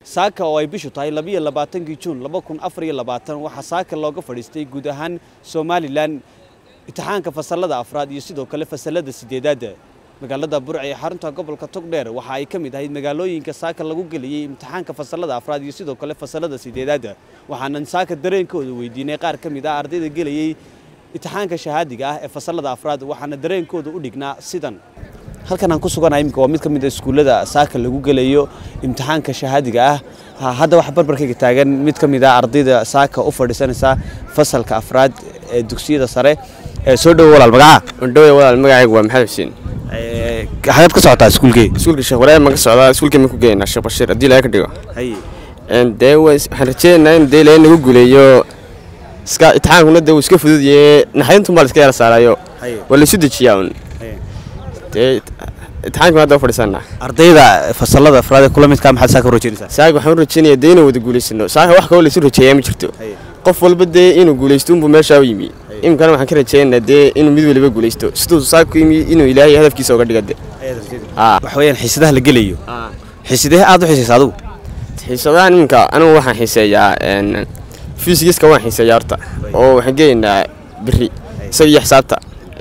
saaka oo ay bishu tahay 22 Juun 2024 waxa saaka looga fadhiistay guud ahaan Somaliland imtixaanka fasalada afraad iyo sidoo kale fasalada sideedaad magaalada Burco ee xarunta gobolka Togdheer waxa ay kamid ahayd magaalooyinka saaka lagu galiyay imtixaanka fasalada afraad iyo sidoo kale fasalada sideedaad waxaan saaka dareenkooda weydiinay qaar kamid ah ardayda galayay imtixaanka shahaadiga ah ee fasalada afraad waxaana dareenkooda u dhignaa sidan halkan aan ku suganahay imika waa mid kamid ah iskuulada saaka lagu galayo imtixaanka shahaadiga ah hadda wax barbarkayga taagan mid kamid ah ardayda saaka u fadhiisanaysa fasalka afraad ee dugsiyada sare soo dhaw walaal magacaygu waa Maxamed Xuseen xagad ka socotaa iskuulka Sheekh Waraab ma ka socdaa iskuulka ma ku geeyna Sheekh Bashir hadii la ka dhigo waxaan rajeynayaa in deelayna nagu guuleeyo iska imtixaankuna iska fududiyay naxayntu ma iska yar saarayo wala isu dejiyaa imtixaanka hadda fadhiisana ardayda fasalada afraad kula midka maxad saaka rajeenaysaa saaka waxaan rajeynayaa deeyna wada guuleysano saaka wax kale isu rajeeyaa ma jirto qof walba inuu guuleysto inuu meesha u yimi imkan waxaan ka rajeynayaa inuu mid waliba guuleysto sidoo saaka yimi inuu Ilaahay hadafkiisa uga dhigade wax weeyaan xiisadaha la galayo xiisadaha aad u xiisaysaa adigu xiisadaha ninka anigu waxaan xiiseeyaa physics-ka waan xiiseeyaa horta oo waxaan geeynaa biri isaga xisaabta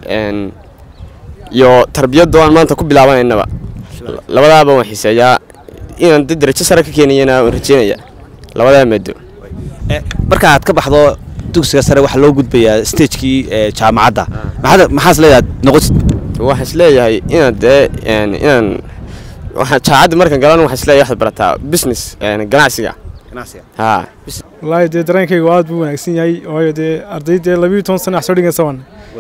iyo tarbiyadda aan maanta ku bilaabanayna labadaaba waan xiiseeyaa inaan darajo sare ka keenayna waan rajeynayaa labada maado marka aad ka baxdo dugsiga sare waxa loo gudbayaa stage-kii jaamacadda maxaad leeyahay noqotid waxaan isleeyahay inaan waxa jaamacadda markaan galaan waxaan isleeyahay wax barataa business ganacsiga wallahi dareenkaygu aad buu wanaagsan yahay oo ardayda 12 sano wax soo dhigaysa waan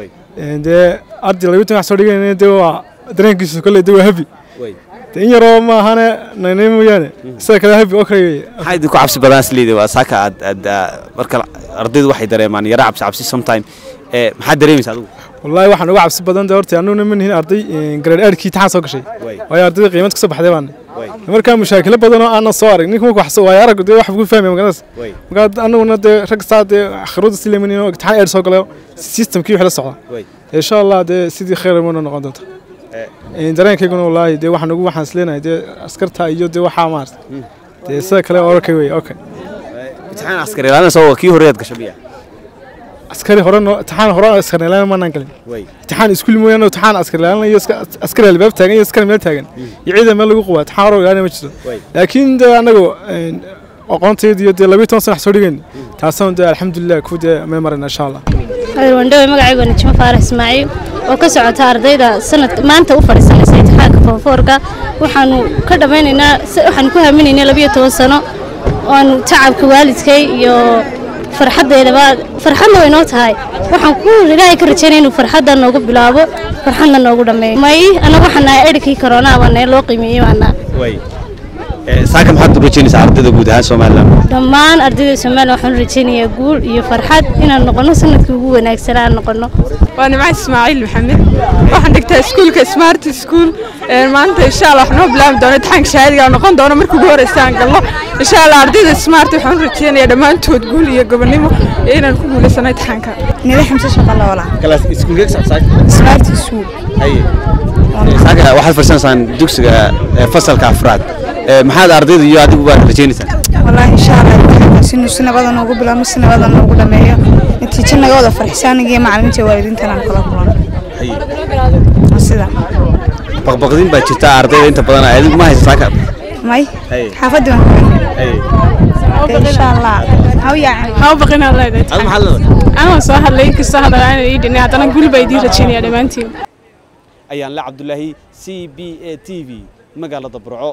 arday 12 wax soo dhigayna waa dareenkiisu kale waa happy in yaroo ma ahana naynay mooyaane sida kale happy oo kale waxay ku cabsi badan isleeyahay waa saaka aad marka ardaydu waxay dareemaan yara cabsi sometimes maxaa dareemaysaa adigu wallahi waxaan uga cabsi badan horta anuna ma nihin arday grade 8 kii taxan soo gashay way ardayda qiimad ka soo baxday baan marka mushakil badan oo aan soo arag ninka wax soo arag wax ku fahmay magalas marka anuna rag saad akhirada sileemanino imtixaan eer soo galayo systemkii wax la socda insha Allah sidii khayr ma noqon doonto dareenkayguna wallahi waxaan isleenahay askarta iyo waxa maartay sida kale oo okay imtixaan askari laana soo kii horeeyad gashabiya askari imtixaan hore askari laana ma nangalin imtixaan iskuul mooyaan imtixaan askari laana iyo askari albaab taagan iyo askari meel taagan iyo ciidan meel lagu qabaa imtixaan hore ilaana ma jiro laakiin anagu aqoonteedii 12 sano soo dhigeen taasoo alxamdulillah ku meel marina insha Allah wandhow magacaygu Najma Faarax Ismaaciil oo ka socota ardayda sanad maanta u fadhiisanaysa imtixaanka foorka waxaanu ka dhameynaynaa waxaan ku haaminaynaa 12 sano oo tacabka waalidkay iyo farxadna way noo tahay waxaan ku Ilaahay ka rajaynayaa inuu farxadda noogu bilaabo farxadna noogu dhameeyo anagu waxaan nahay edkii corona baan loo qiimeeyay saaka maxaad rajeynaysaa ardayda guud ahaan Soomaaliland dhammaan ardayda Soomaaliland waxaan rajeynayaa guul iyo farxad inaan noqono sanadkii ugu wanaagsan aan noqono waan Maxamed Ismaaciil Maxamed waxaan dhigtaa iskuulka Smart School maanta insha Allah waxaan bilaab doonaa imtixaanka shahaadiga noqon doona markii ugu horeysa aan galno insha Allah ardayda Smart waxaan rajeynayaa dhamaantood guul iyo gobonimo inaan ku guuleysano imtixaanka nida xamse shaqada wala kala iskuulka Smart School saaka waxaad farsanaysaa dugsiga fasalka afraad maxaad ardayda iyo adigu baad rajeynaysaa wallahi insha Allah waxaan sinabadan ugu bilaabno sinabadan ugu dhameeyo natiijo naga wada farxisanaga macallimiinta waalidiinta aan kala kulano sida baqbaqdin baa jirta ardayda inta badan adigu ma haysaa saaka may xaafadda insha Allah haw baqina leedahay ama soo hadlay kasta hadalana ii dhinay hadana gulba idin rajeynaya dhamaantiin ayaan la Cabdullaahi CBA TV magaalada Burco.